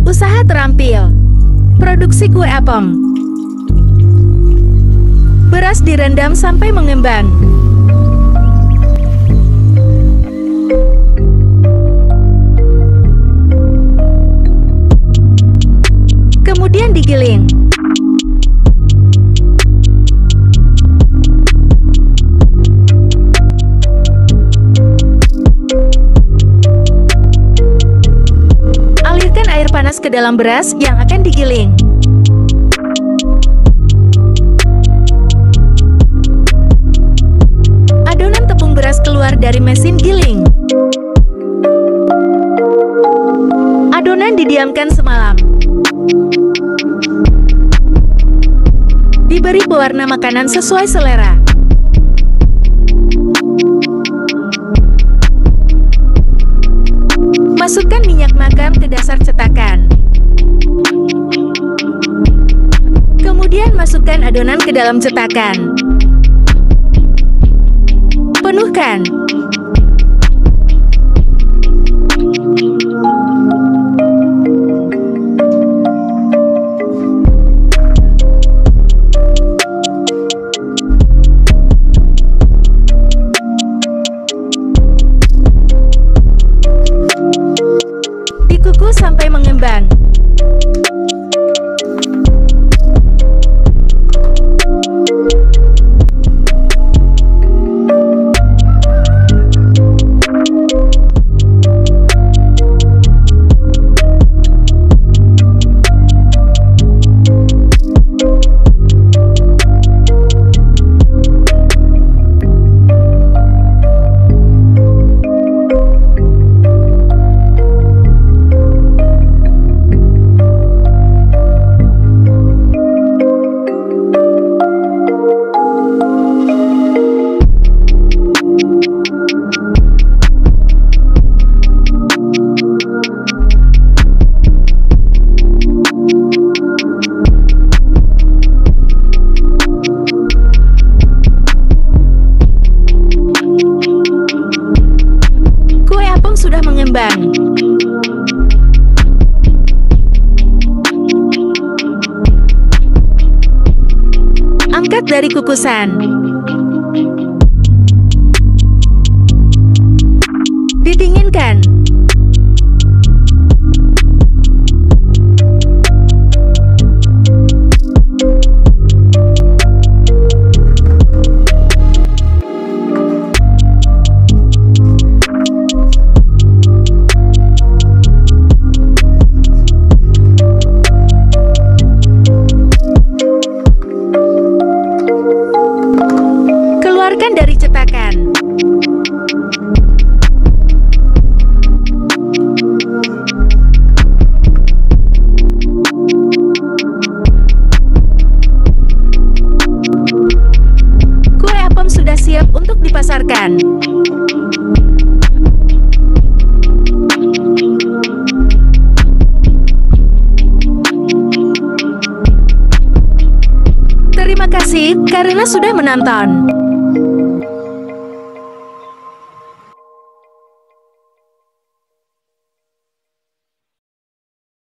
Usaha terampil. Produksi kue apem. Beras direndam sampai mengembang. Kemudian digiling. Alirkan air panas ke dalam beras yang akan digiling. Adonan tepung beras keluar dari mesin giling. Adonan didiamkan semalam. Diberi pewarna makanan sesuai selera. Masukkan minyak makam ke dasar cetakan. Kemudian masukkan adonan ke dalam cetakan. Penuhkan. Dikukus sampai mengembang. Sudah mengembang. Angkat dari kukusan. Didinginkan. Keluarkan dari cetakan. Kue apem sudah siap untuk dipasarkan. Terima kasih karena sudah menonton.